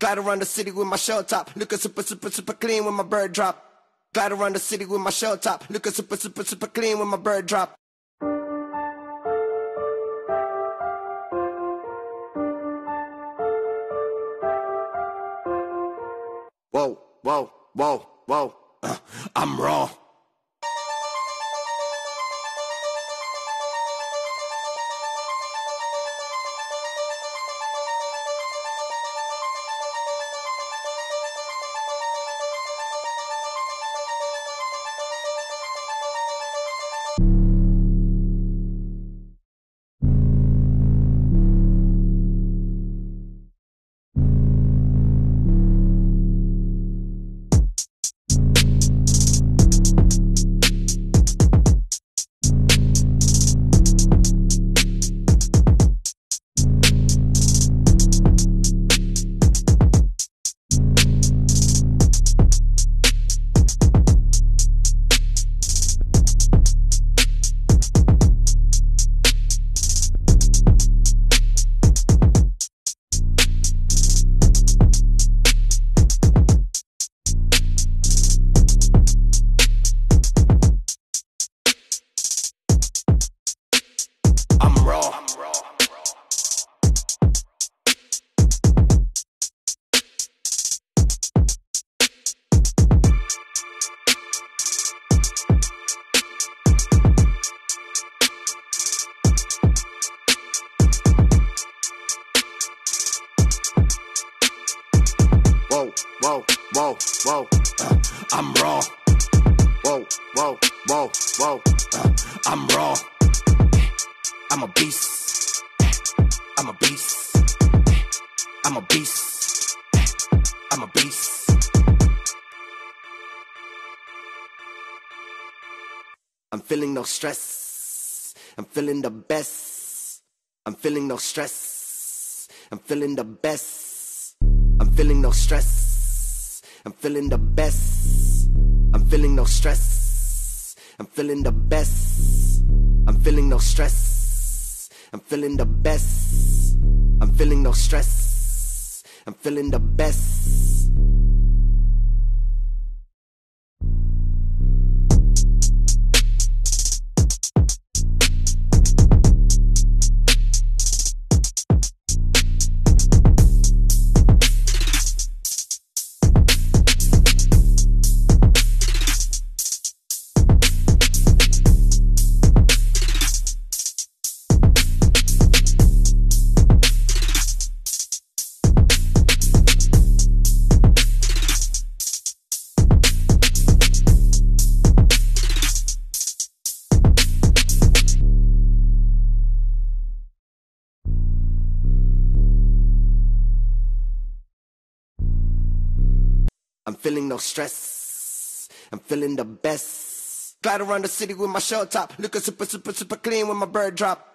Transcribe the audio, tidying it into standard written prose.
Glide around the city with my shell top, looking super, super, super clean when my bird drop. Glide around the city with my shell top, looking super, super, super clean when my bird drop. Whoa, whoa, whoa, whoa, I'm raw. Whoa, whoa, whoa, whoa, I'm raw. Whoa, whoa, whoa, whoa, I'm raw. I'm a beast. I'm a beast. I'm a beast. I'm a beast. I'm feeling no stress. I'm feeling the best. I'm feeling no stress. I'm feeling the best. I'm feeling no stress. I'm feeling the best. I'm feeling no stress. I'm feeling the best. I'm feeling no stress. I'm feeling the best. I'm feeling no stress. I'm feeling the best. I'm feeling no stress. I'm feeling the best. Glide around the city with my shell top, looking super, super, super clean when my bird drop.